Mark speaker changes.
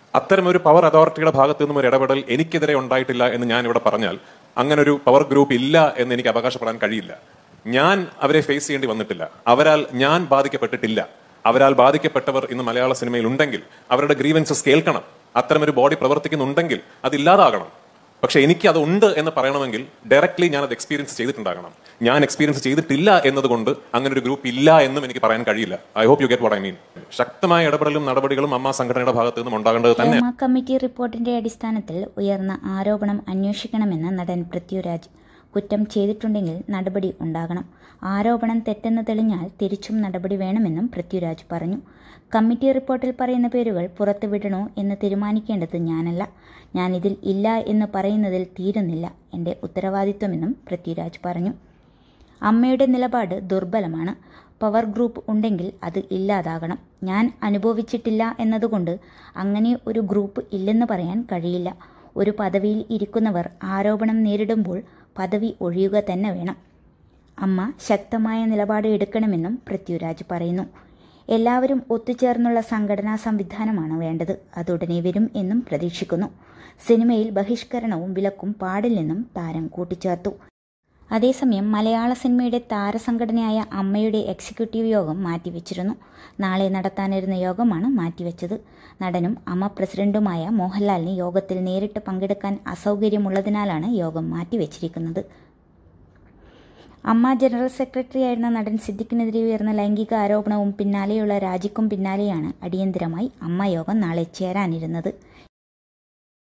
Speaker 1: അത്തരമൊരു പവർ അതോറിറ്റിയുടെ ഭാഗത്തു നിന്നും ഒരു ഇടപെടൽ എനിക്കെതിരെ ഉണ്ടായിട്ടില്ല എന്ന് ഞാൻ ഇവിടെ പറഞ്ഞാൽ അങ്ങനെ ഒരു പവർ ഗ്രൂപ്പ് ഇല്ല എന്ന് എനിക്ക് അവകാശപ്പെടാൻ കഴിയില്ല. ഞാൻ അവരെ ഫേസ് ചെയ്യേണ്ടി വന്നിട്ടില്ല. അവരാൽ ഞാൻ ബാധിക്കപ്പെട്ടിട്ടില്ല. അവരാൽ ബാധിക്കപ്പെട്ടവർ ഇന്ന് മലയാള സിനിമയിൽ ഉണ്ടെങ്കിൽ അവരുടെ ഗ്രീവൻസസ് കേൾക്കണം. അത്തരമൊരു ബോഡി പ്രവർത്തിക്കുന്നുണ്ടെങ്കിൽ അത് ഇല്ലാതാകണം. പക്ഷെ എനിക്ക് അത് ഉണ്ട് എന്ന് പറയണമെങ്കിൽ ഡയറക്ട്ലി ഞാൻ അത് എക്സ്പീരിയൻസ് ചെയ്തിട്ടുണ്ടാകണം. ഞാൻ എക്സ്പീരിയൻസ് ചെയ്തിട്ടില്ല എന്നതുകൊണ്ട് അങ്ങനെ ഒരു ഗ്രൂപ്പ് ഇല്ല എന്നും എനിക്ക് പറയാൻ കഴിയില്ല. I hope you get what I mean. ശക്തമായ ഇടപെടലും നടപടികളും അമ്മ സംഘടനയുടെ ഭാഗത്തു നിന്നും ഉണ്ടാകേണ്ടത് തന്നെ.
Speaker 2: ഹേമ കമ്മിറ്റി റിപ്പോർട്ടിന്റെ അടിസ്ഥാനത്തിൽ ഉയർന്ന ആരോപണം അന്വേഷിക്കണമെന്ന് നടൻ പൃഥ്വിരാജ്. കുറ്റം ചെയ്തിട്ടുണ്ടെങ്കിൽ നടപടി ഉണ്ടാകണം. ആരോപണം തെറ്റെന്ന് തെളിഞ്ഞാൽ തിരിച്ചും നടപടി വേണമെന്നും പൃഥ്വിരാജ് പറഞ്ഞു. കമ്മിറ്റി റിപ്പോർട്ടിൽ പറയുന്ന പേരുകൾ പുറത്തുവിടണോ എന്ന് തീരുമാനിക്കേണ്ടത് ഞാനല്ല. ഞാൻ ഇതിൽ ഇല്ല എന്ന് പറയുന്നതിൽ തീരുന്നില്ല എൻ്റെ ഉത്തരവാദിത്വമെന്നും പൃഥ്വിരാജ് പറഞ്ഞു. അമ്മയുടെ നിലപാട് ദുർബലമാണ്. പവർ ഗ്രൂപ്പ് ഉണ്ടെങ്കിൽ അത് ഇല്ലാതാകണം. ഞാൻ അനുഭവിച്ചിട്ടില്ല എന്നതുകൊണ്ട് അങ്ങനെ ഒരു ഗ്രൂപ്പ് ഇല്ലെന്ന് പറയാൻ കഴിയില്ല. ഒരു പദവിയിൽ ഇരിക്കുന്നവർ ആരോപണം നേരിടുമ്പോൾ പദവി ഒഴിയുക തന്നെ വേണം. അമ്മ ശക്തമായ നിലപാട് എടുക്കണമെന്നും പൃഥ്വിരാജ് പറയുന്നു. എല്ലാവരും ഒത്തുചേർന്നുള്ള സംഘടനാ സംവിധാനമാണ് വേണ്ടത്. അതുടനെ വരും എന്നും പ്രതീക്ഷിക്കുന്നു. സിനിമയിൽ ബഹിഷ്കരണവും വിലക്കും പാടില്ലെന്നും താരം കൂട്ടിച്ചേർത്തു. അതേസമയം മലയാള സിനിമയുടെ താരസംഘടനയായ അമ്മയുടെ എക്സിക്യൂട്ടീവ് യോഗം മാറ്റിവെച്ചിരുന്നു. നാളെ നടത്താനിരുന്ന യോഗമാണ് മാറ്റിവെച്ചത്. നടനും അമ്മ പ്രസിഡന്റുമായ മോഹൻലാലിന് യോഗത്തിൽ നേരിട്ട് പങ്കെടുക്കാൻ അസൗകര്യമുള്ളതിനാലാണ് യോഗം മാറ്റിവെച്ചിരിക്കുന്നത്. അമ്മ ജനറൽ സെക്രട്ടറിയായിരുന്ന നടൻ സിദ്ദിഖിനെതിരെ ഉയർന്ന ലൈംഗിക ആരോപണവും പിന്നാലെയുള്ള രാജിക്കും പിന്നാലെയാണ് അടിയന്തരമായി അമ്മ യോഗം നാളെ ചേരാനിരുന്നത്.